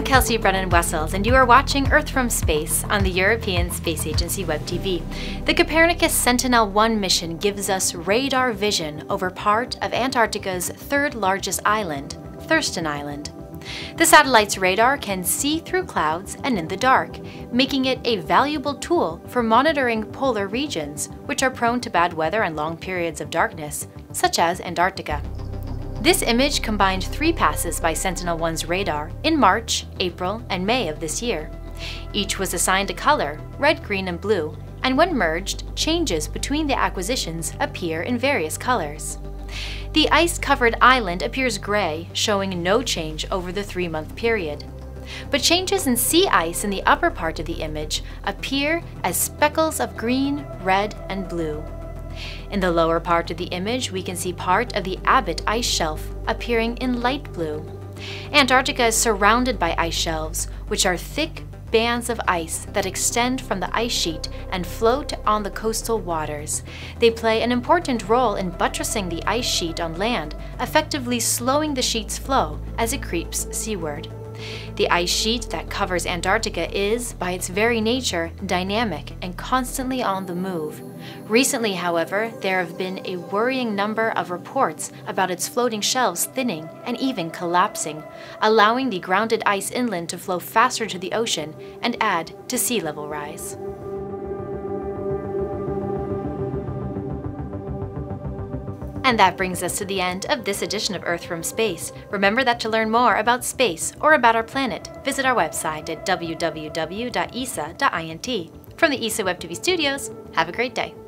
Kelsea Brennan-Wessels, and you are watching Earth from Space on the European Space Agency Web-TV. The Copernicus Sentinel-1 mission gives us radar vision over part of Antarctica's third largest island, Thurston Island. The satellite's radar can see through clouds and in the dark, making it a valuable tool for monitoring polar regions, which are prone to bad weather and long periods of darkness, such as Antarctica. This image combined 3 passes by Sentinel-1's radar in March, April, and May of this year. Each was assigned a color, red, green, and blue, and when merged, changes between the acquisitions appear in various colors. The ice-covered island appears gray, showing no change over the 3-month period. But changes in sea ice in the upper part of the image appear as speckles of green, red, and blue. In the lower part of the image, we can see part of the Abbott ice shelf appearing in light blue. Antarctica is surrounded by ice shelves, which are thick bands of ice that extend from the ice sheet and float on the coastal waters. They play an important role in buttressing the ice sheet on land, effectively slowing the sheet's flow as it creeps seaward. The ice sheet that covers Antarctica is, by its very nature, dynamic and constantly on the move. Recently, however, there have been a worrying number of reports about its floating shelves thinning and even collapsing, allowing the grounded ice inland to flow faster to the ocean and add to sea level rise. And that brings us to the end of this edition of Earth from Space. Remember that to learn more about space or about our planet, visit our website at www.esa.int. From the ESA Web-TV studios, have a great day.